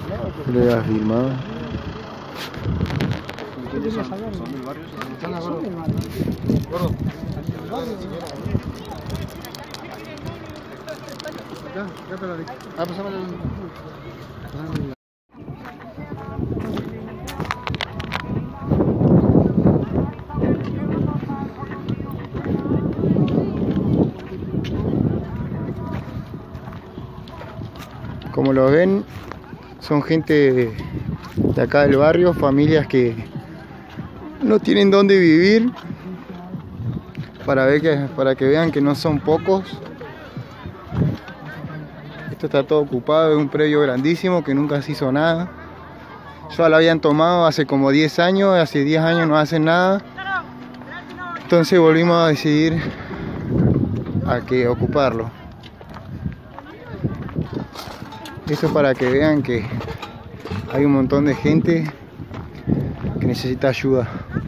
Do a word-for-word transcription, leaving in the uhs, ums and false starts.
Le voy a filmar. ¿Son del barrio? Son del barrio. Gordo. Acá, acá te la di. Ah, pasame el... Como lo ven, son gente de acá del barrio, familias que no tienen dónde vivir, para, ver que, para que vean que no son pocos. Esto está todo ocupado, es un predio grandísimo que nunca se hizo nada. Ya lo habían tomado hace como diez años, hace diez años no hacen nada. Entonces volvimos a decidir a que ocuparlo. Eso para que vean que hay un montón de gente que necesita ayuda.